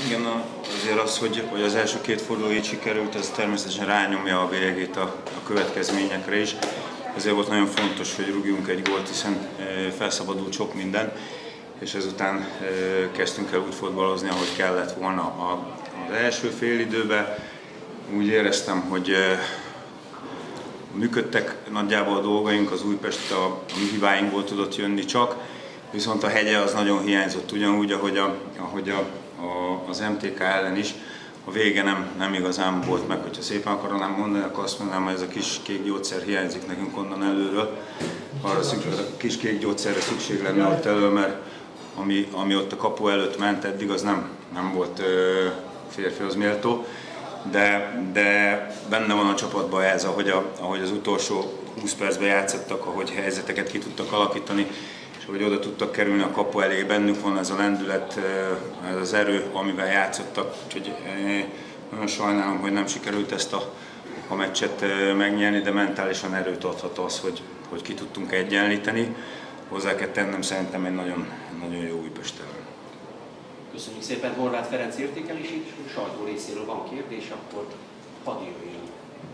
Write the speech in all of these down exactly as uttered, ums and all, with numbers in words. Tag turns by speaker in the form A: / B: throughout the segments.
A: Igen, azért az, hogy, hogy az első két forduló így sikerült, ez természetesen rányomja a bélyegét a, a következményekre is. Ezért volt nagyon fontos, hogy rúgjunk egy gólt, hiszen felszabadult sok minden, és ezután kezdtünk el úgy fotballozni, ahogy kellett volna. Az első fél időben úgy éreztem, hogy működtek nagyjából a dolgaink, az Újpest a, a mi hibáinkból tudott jönni csak, viszont a hegye az nagyon hiányzott, ugyanúgy, ahogy, a, ahogy a, a, az em té ká ellen is. A vége nem, nem igazán volt meg, hogyha szépen akarom mondani, akkor azt mondanám, hogy ez a kis kék gyógyszer hiányzik nekünk onnan előről. Arra szükség, a kis kék gyógyszerre szükség lenne ott elő, mert ami, ami ott a kapu előtt ment eddig, az nem, nem volt ö, férfihoz méltó. De, de benne van a csapatban ez, ahogy, a, ahogy az utolsó húsz percben játszottak, ahogy helyzeteket ki tudtak alakítani, és hogy oda tudtak kerülni a kapu elé, bennük van ez a lendület, ez az erő, amivel játszottak. Úgyhogy nagyon sajnálom, hogy nem sikerült ezt a, a meccset megnyerni, de mentálisan erőt adhat az, hogy, hogy ki tudtunk egyenlíteni. Hozzá kell tennem szerintem egy nagyon, nagyon jó Újpest ellen.
B: Köszönjük szépen Horváth Ferenc értékelését, és a sajtó részéről van kérdés, akkor hadd jöjjön.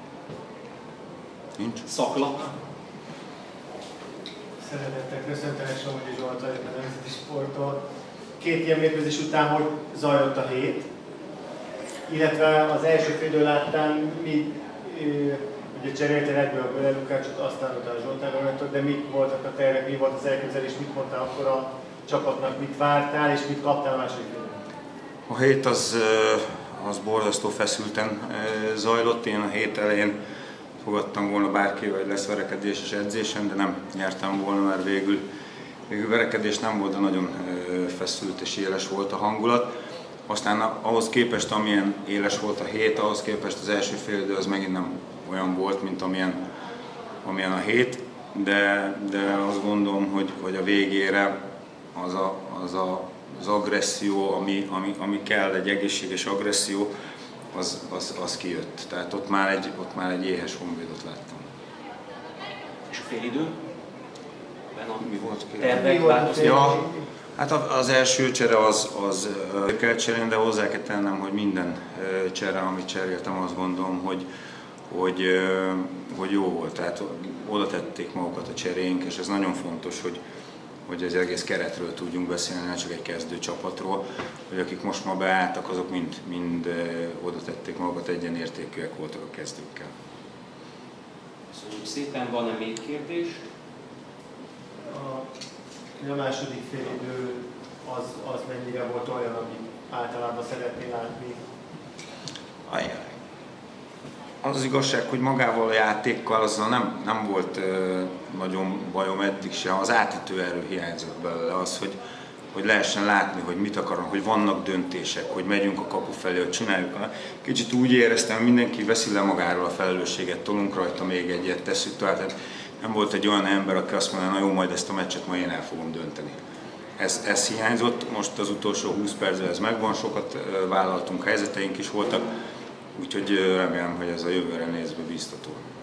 A: Nincs?
B: Szakla.
C: Szeretettel köszöntelek Somogyi Zsolt vagyok a Nemzeti Sporttól. Két ilyen mérkőzés után hogy zajlott a hét, illetve az első félidő láttán mi ugye cseréltél egyből a Böle Lukácsot, aztán utána Zsoltán Robertot, de mik voltak a tervek, mi volt az elképzelés, mit mondtál akkor a csapatnak, mit vártál és mit kaptál a második félidőben?
A: A hét az, az borzasztó feszülten zajlott. Én a hét elején fogadtam volna bárkivel, hogy lesz verekedéses edzésen, de nem nyertem volna, mert végül, végül verekedés nem volt, de nagyon feszült és éles volt a hangulat. Aztán ahhoz képest, amilyen éles volt a hét, ahhoz képest az első fél idő az megint nem olyan volt, mint amilyen, amilyen a hét, de, de azt gondolom, hogy, hogy a végére az a, az, a, az agresszió, ami, ami, ami kell, egy egészséges agresszió, az, az, az kijött. Tehát ott már egy, ott már egy éhes Honvédot láttam.
B: És a félidő?
A: Mi volt?
B: Tervek, változtak?
A: Ja, hát az első csere az, az kell cserélni, de hozzá kell tennem, hogy minden csere, amit cseréltem, azt gondolom, hogy, hogy, hogy jó volt. Tehát oda tették magukat a cseréink, és ez nagyon fontos, hogy hogy az egész keretről tudjunk beszélni, nem csak egy kezdő csapatról, hogy akik most ma beálltak, azok mind, mind oda tették magukat, egyenértékűek voltak a kezdőkkel.
B: Köszönjük szépen, van-e még kérdés?
C: A, a második félidő az, az mennyire volt olyan, amit általában szeretnél látni?
A: Ajjaj. Az az igazság, hogy magával a játékkal azzal nem, nem volt ö, nagyon bajom eddig sem. Az átütő erő hiányzott belőle, az, hogy, hogy lehessen látni, hogy mit akarunk, hogy vannak döntések, hogy megyünk a kapu felé, hogy csináljuk. Kicsit úgy éreztem, hogy mindenki veszi le magáról a felelősséget, tolunk rajta még egyet, tesszük tovább. Nem volt egy olyan ember, aki azt mondaná, na jó, majd ezt a meccset majd én el fogom dönteni. Ez, ez hiányzott, most az utolsó húsz percben ez megvan, sokat vállaltunk, helyzeteink is voltak. Úgyhogy remélem, hogy ez a jövőre nézve biztató.